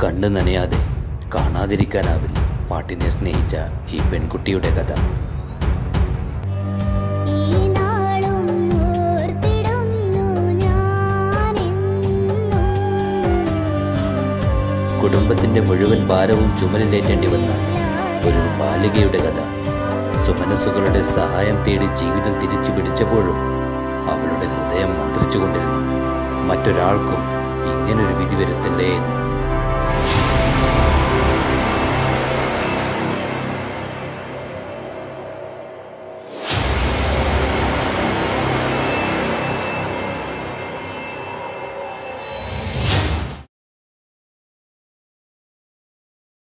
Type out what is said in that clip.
കണ്ണു നനയാതെ കാണാതിരിക്കാനാവില്ല പാട്ടിനെ സ്നേഹിച്ച ഈ പെൺകുട്ടിയുടെ കഥ. കുടുംബത്തിൻ്റെ മുഴുവൻ ഭാരവും ചുമലിലേറ്റേണ്ടി വന്ന ഒരു ബാലികയുടെ കഥ. സുമനസ്സുകളുടെ സഹായം തേടി ജീവിതം തിരിച്ചു പിടിച്ചപ്പോഴും അവളുടെ ഹൃദയം മന്ത്രിച്ചുകൊണ്ടിരുന്നു, മറ്റൊരാൾക്കും ഇങ്ങനൊരു വിധി വരുത്തില്ലേ എന്ന്.